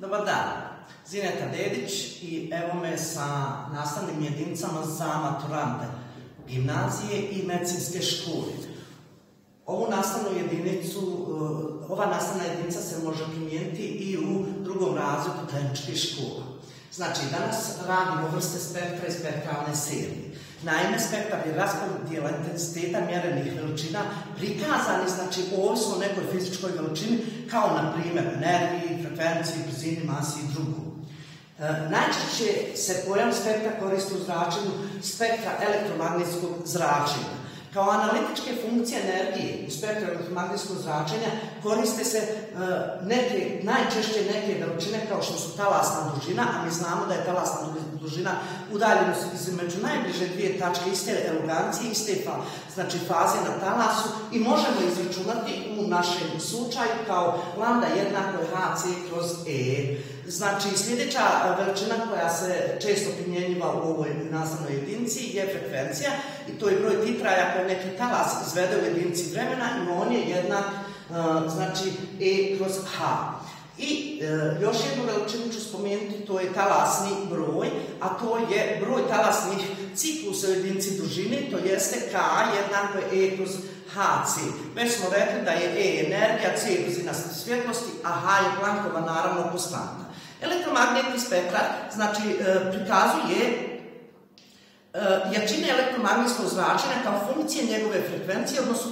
Dobar dan, Zineta Dedić i evo me sa nastavnim jedinicama za maturante gimnazije i medicinske škole. Ova nastavna jedinica se može primijeniti i u drugom razredu tehničkih škola. Znači, danas radimo vrste spektra i spektralne serije. Naime, spektar je raspodjela intenziteta mjerenih veličina prikazani, znači, ovisno o nekoj fizičkoj veličini, kao na primjer energiji, frekvenciji, brzini, masi i drugo. Najčešće se pojam spektra koristi u zračenju spektra elektromagnetskog zračenja. Kao analitičke funkcije energije u spektru elektromagnetskog zračenja koriste se najčešće neke veličine kao što su talasna dužina, a mi znamo da je talasna dužina udaljenost između najbliže dvije tačke iste elugancije, iste faze na talasu i možemo izračunati u našem slučaju kao lambda jednako je hc kroz e. Znači, sljedeća veličina koja se često primjenjiva u ovoj nastavnoj jedinici je frekvencija i to je broj titraja koje neki talas izvede u jedinici vremena i on je jednak, znači, e kroz h. I još jednu veličinu ću spomenuti, to je talasni broj, a to je broj talasnih ciklusa u jedinici dužine, to jeste k jednako je e kroz hc. Već smo rekli da je e energija, c je brzina svjetlosti, a h je Planckova naravno konstanta. Elektromagnetni spektar, znači, prikazuje jačine elektromagnetskog zračenja kao funkcije njegove frekvencije, odnosno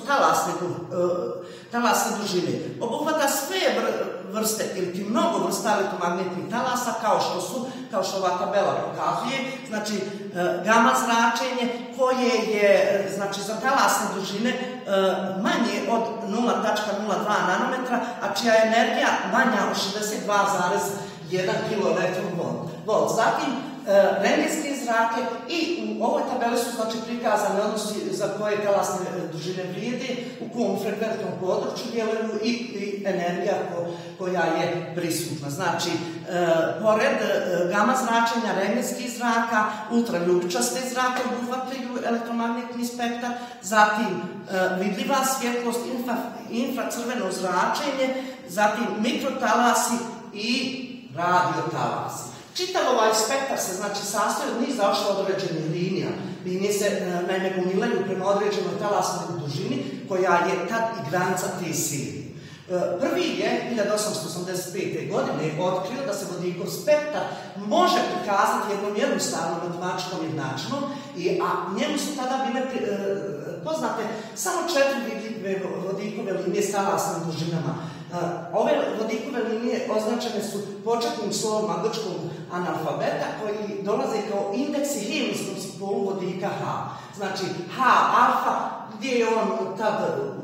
talasne dužine. Obuhvata sve vrste ili ti mnogo vrsta elektromagnetnih talasa kao što ova tabela pokazuje, znači gama zračenje koje je, znači, za talasne dužine manje od 0,02 nanometra, a čija je energija manja od 62,1 kV. Zatim, rentgenske zrake i u ovoj tabeli su, znači, prikazane odnosi za koje talasne dužine vrijede, u kom frekventnom području djeluju i energija koja je prisutna. Znači, pored gama zračenja, rentgenskih zraka, ultraljubičaste zrake obuhvataju elektromagnetni spektar, zatim vidljiva svjetlost, infracrveno zračenje, zatim mikrotalasi i radiotalasi. Čitav ovaj spektar se, znači, sastoji od niza određenih linija. Linije se naime gomilaju prema određenoj talasnoj dužini koja je tad i granica te serije. Prvi je 1885. godine otkrio da se vodikov spektar može prikazati jednom jednostavnom matematičkom jednačinom, a njemu su tada bile poznate samo 4 vidljive vodikove linije s talasnim dužinama. Ove vodikove linije označene su početnim slovom angličkog analfabeta koji dolaze kao indeksi hemijskog simbolu vodika H. Znači, H alfa, gdje je on tad,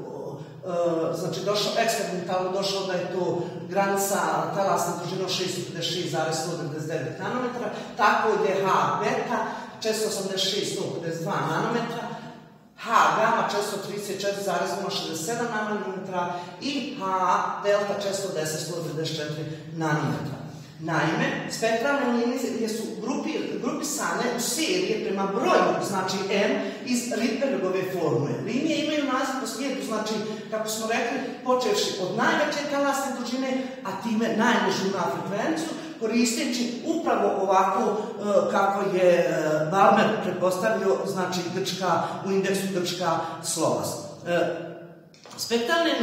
znači, eksperimentalno došao da je to granica talasne dužine 656,199 nanometra, tako je H beta 486,152 nanometra, H gamma 434,067 nanometra i H delta 410,194 nanometra. Naime, spektralne linije su grupisane u serije prema broju, znači M, iz Rydbergove formule. Linije imaju naziv po slijedu, znači, kako smo rekli, počevši od najveće talasne dužine, a time najnižu na frekvenciju, koristeći upravo ovako kako je Balmer pretpostavio, znači u indeksu grčka slova. Spektralne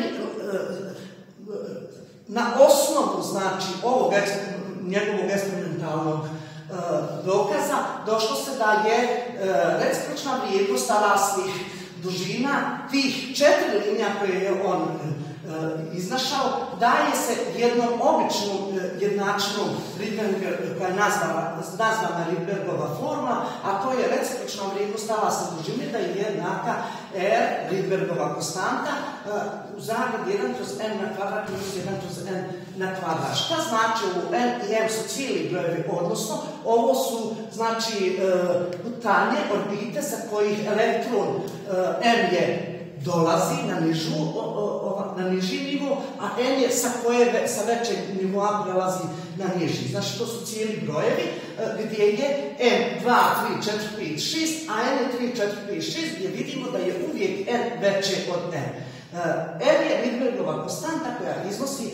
na osnovu, znači, ovog njegovog eksperimentalnog dokaza došlo se da je recipročna vrijednost talasnih dužina tih 4 linija koje je on iznašao, daje se jednom običnom jednačinom koja je nazvana Rydbergova formula, a to je recipročna vrijednost talasne dužine da je jednaka R, Rydbergova konstanta, u zagradi 1 kroz n na kvadrat minus 1 kroz n na kvadrat. Šta znači u n i m su cijeli brojevi, odnosno ovo su, znači, putanje, orbite sa kojih elektron m je dolazi na niži nivo, a n je sa većeg nivoa prelazi na niži. Znači, to su cijeli brojevi gdje je n 2, 3, 4, 5, 6, a n je 3, 4, 5, 6, gdje vidimo da je uvijek n veće od n. R je Rydbergova konstanta koja iznosi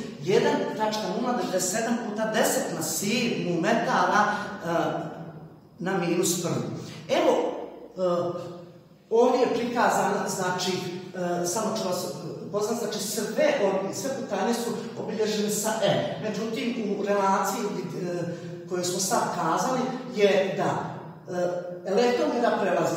1,097 puta 10 na 7 metara na minus prvu. Evo, ovdje je prikazano, znači, samo ću vas poznati, znači sve putanje su obilježene sa M. Međutim, u relaciji koju smo sad kazali je da elektron kada prelazi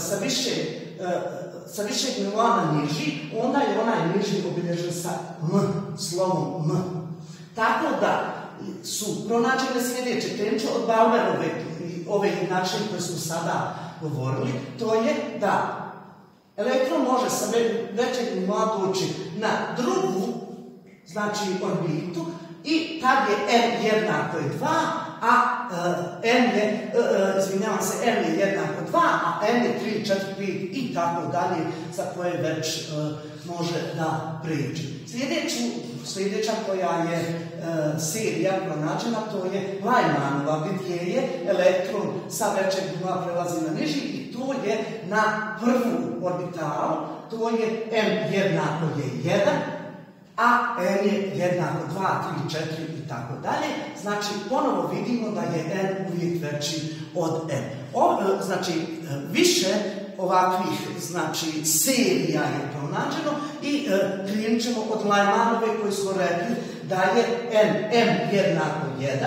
sa višeg nivoa na niži, onda je onaj niži obilježen sa M, slovom M. Tako da su pronađene sljedeće teniče od Balmerove ove jednačine koje smo sada govorili, to je da elektron može sa većeg nivoa doći na drugu, znači orbitu, i tad je M jednako je 2, a M je, M je jednako 2, a M je 3, 4, 5 i tako dalje, za koje već može da prijeđe. Sljedeća koja je serija pronađena, to je Lymanova, gdje je elektron sa većeg nivoa prelazi na niži i to je na prvu orbitalu, to je M jednako je 1, a M je jednako 2, 3, 4 i tako dalje. Znači, ponovo vidimo da je N uvijek veći od M. Znači, više ovakvih, znači, serija je pronađeno i krenut ćemo od Lymanove koji smo rekli da je M jednako 1,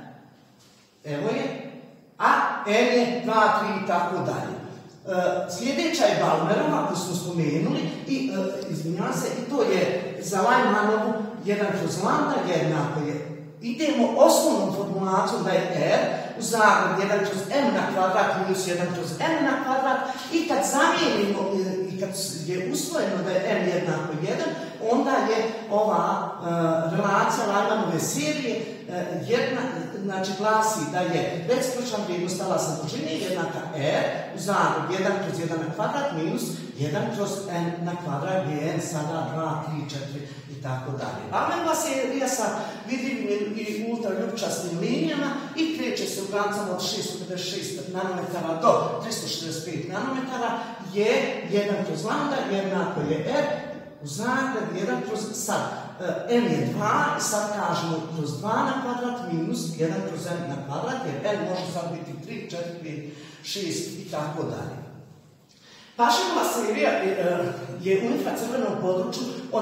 evo je, a M je 2, 3 i tako dalje. Sljedeća je Balmerova koju smo spomenuli i to je za Lymanovu 1 kroz lambda jednako je. Idemo osnovnom formulacijom da je R u zagradi 1 kroz M na kvadrat minus 1 kroz M na kvadrat i kad zamijenimo i kad je usvojeno da je M jednako 1, onda je ova relacija Lymanove serije znači glasi da je recipročna vrijednost talasne dužine jednaka R u zagradi 1 kroz 1 na kvadrat minus 1 kroz N na kvadrat gdje je N sada 2, 3, 4 i tako dalje. Balmerova serija sa vidljivim i ultraljupčastim linijama i kreće se u granicama od 656 nanometara do 365 nanometara je 1 kroz lambda jednako je R u zagradi 1 kroz sad. M je 2 i sad kažemo kroz 2 na kvadrat minus 1 kroz M na kvadrat jer N može sad biti 3, 4, 5, 6 i tako dalje. Pašinova serija je u infracrvenom području od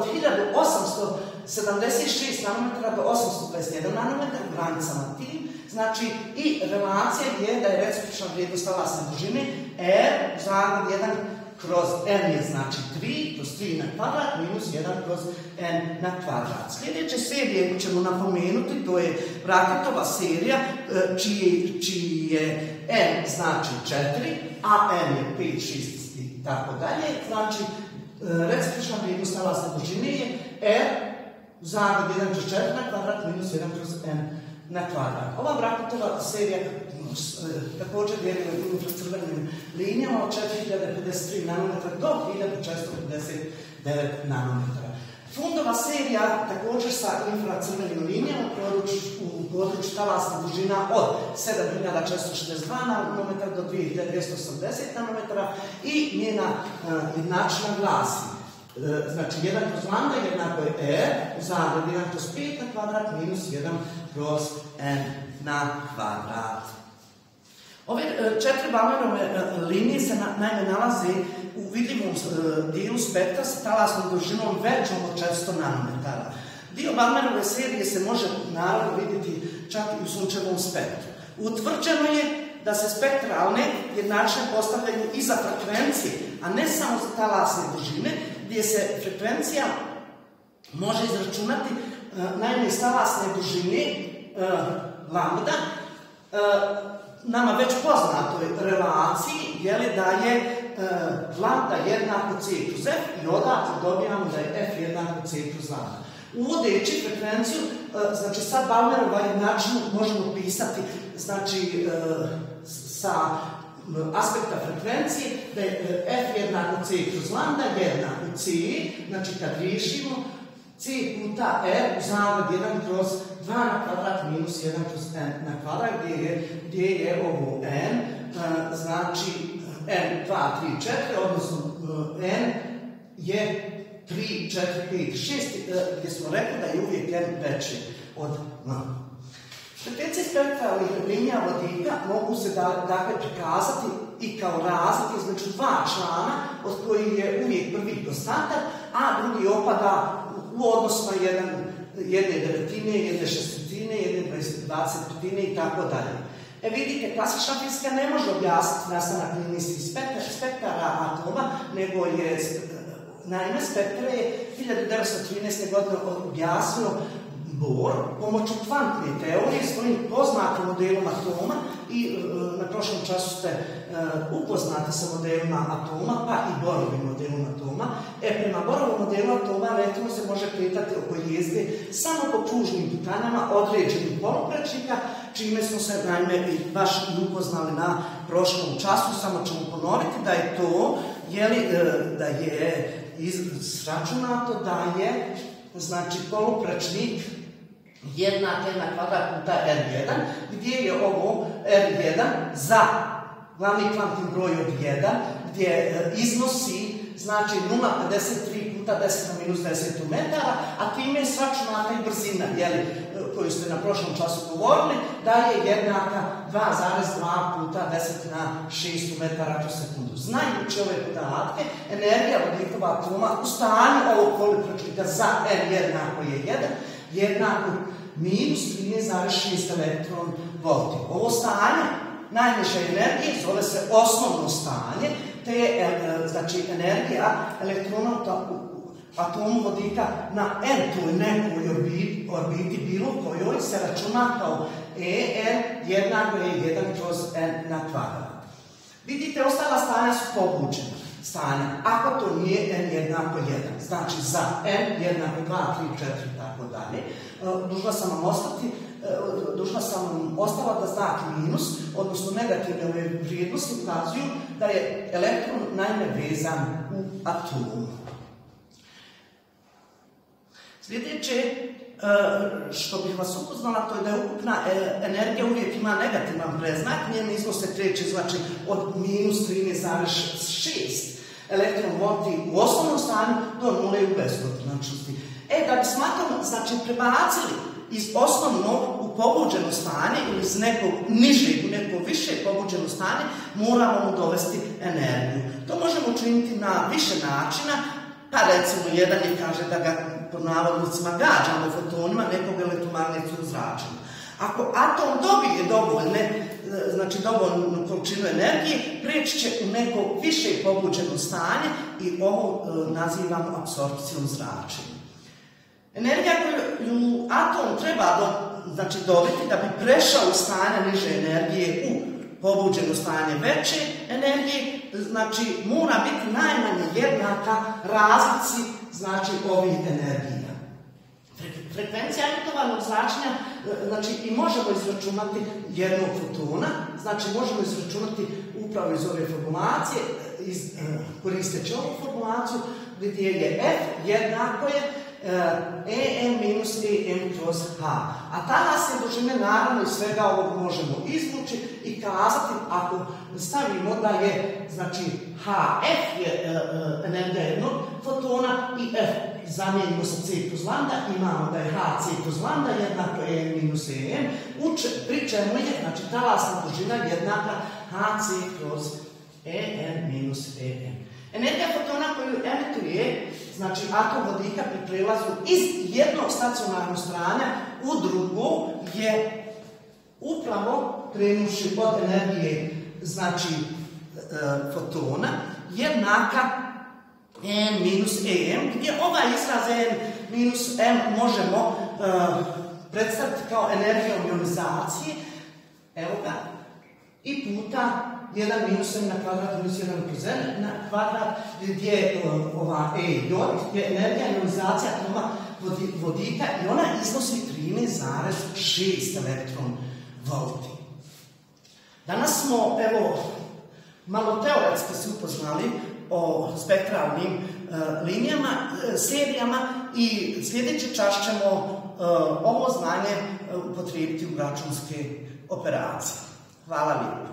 1876 nanometara do 821 nanometara u granicama tim. Znači i relacija je da je recipročna vrijednost talasne dužine R u zagradi 1 kroz N je znači 3 kroz 3 na kvadrat minus 1 kroz N na kvadrat. Sljedeće serije ćemo napomenuti, to je Bracketova serija čiji je N znači 4, a N je 5, 6 i tako dalje. Znači recipročna vrijednost talasne dužine je R u zagradi 1 kroz 4 na kvadrat minus 1 kroz N na kvadrat. Ova Bracketova serija također djeluje u infracrvenim linijama od 4053 nanometra do 1459 nanometara. Fundova serija također sa infracrvenim linijama u području talasne dužina od 7462 nanometra do 2280 nanometara i njena jednačina glasi. Znači 1 kroz lambda jednako je R u zagradi 1 kroz 5 na kvadrat minus 1 kroz N na kvadrat. Ove četiri Balmerove linije se naime nalaze u vidljivom dijelu spektra sa talasnom dužinom većom od 400 nanometara. Dio Balmerove serije se može naravno vidjeti čak i u sunčevom spektru. Utvrđeno je da se spektralne jednačine postavljaju i za frekvencije, a ne samo za talasne dužine, gdje se frekvencija može izračunati naime iz talasne dužine lambda, nama već poznatoj relaciji da je lambda jednako c kroz f i odatle dobijamo da je f jednako c kroz lambda. Uvodeći frekvenciju, znači sad Balmerova jednačinu možemo pisati znači sa aspekta frekvencije da je f jednako c kroz lambda jednako c, znači kad riješimo c puta r u zagradi 1 kroz 2 na kvadrat minus 1 kroz n na kvadrat gdje je ovo n, znači n 2, 3, 4, odnosno n je 3, 4, 5, 6, gdje smo rekli da je uvijek n veći od n. Frekvencije spektralnih linija vodika mogu se dakle prikazati i kao razlike između dva člana, od kojih je uvijek prvi konstantan, a drugi opada u odnosu na jedne devetine, jedne šestine, jedne dvadesetine i tako dalje. Vidite, klasična fizika ne može objasniti nastanak linijskih spektara atoma, nego je, naime, spektre je 1913. godine objasnio Bohr pomoću kvantne teorije svojim poznatim modelom atoma i na prošlom času ste upoznati sa modelima atoma, pa i Borovim modelom atoma. Prema Borovom modelu atoma elektron se može kretati oko jezgre samo po kružnim putanjama određenih poluprečnika, čime smo se naime baš i upoznali na prošlom času. Samo ćemo ponoviti da je to, da je izračunato da je, znači, poluprečnik jednak n kvadrat puta r1, gdje je ovo r1 za glavni kvantni broj od 1, gdje iznosi, znači, 0,53 puta 10 na minus 10 metara, a time je sračunata i brzina, koju ste na prošlom času govorili, da je jednaka 2,2 puta 10 na 6 metara po sekundu. Znajući ove podatke, energija vodikova atoma u stanju ovog poluprečnika za n jednako je 1, jednako minus 13,6 elektron volti. Ovo stanje najniže energije zove se osnovno stanje, te je, znači, energija elektrona u atomu vodika na n-toj nekoj orbiti bilo kojoj se računa kao En jednako je 1 kroz n na kvadrat. Vidite, ostala stanja su pobuđena stanja. Ako to nije n jednako 1, znači za n jednako 2, 3, 4 i tako dalje, dužna sam vam ostala da znak minus, odnosno negativne vrijednosti ukazuju da je elektron naime vezan u atomu. Sljedeće što bih vas upoznala, to je da je ukupna energija uvijek ima negativan predznak, njen iznos se kreće, znači, od minus 13,6 elektron volti u osnovnom stanju do 0 u beskonačnosti. Da bi smatramo, znači, prebacili iz osnovnog u pobuđeno stanje ili iz nekog nižeg u neko više pobuđeno stanje, moramo mu dovesti energiju. To možemo učiniti na više načina, pa recimo jedan je kaže da ga pod navodnicima gađamo fotonima nekog elektromagnetskog zračenja. Ako atom dobije dovoljnu količinu energije, prijeći će u neko više pobuđeno stanje i ovo nazivamo apsorpcijom zračenja. Energija koju atom treba dobiti da bi prešao u stanje niže energije u pobuđeno stanje veće energije, znači mora biti najmanje jednaka razlici, znači, ovih energija. Frekvencija emitovanog zračenja, znači, i možemo izračunati jednog fotona, znači možemo izračunati upravo iz ove formulacije, koristeći ovu formulaciju, gdje je F jednako je En minus En kroz H. A talas je dužine, naravno, iz svega ovog možemo izvući i kazati, ako stavimo da je, znači, Hf je energija jednog fotona i F zamijenimo sa C kroz lambda, imamo da je Hc kroz lambda jednako En minus En, pri čemu je, znači, talasna dužina jednaka Hc kroz En minus En. Energija fotona koju emituje, znači, atom vodika pri prelazu iz jednog stacionarnog stanja u drugo je upravo, krenuši od energije, znači, fotona, jednaka n minus em, gdje ovaj izraz n minus m možemo predstaviti kao energijom ionizacije, evo ga, i puta 1 minus m na kvadrat minus 1 kroz n na kvadrat, gdje je ova j je energija ionizacije atoma vodika i ona iznosi 13,6 elektron volti. Danas smo, evo, malo teoretski se upoznali o spektralnim linijama, serijama i sljedeći čas ćemo ovo znanje upotrijebiti u računske operacije. Hvala lijepo.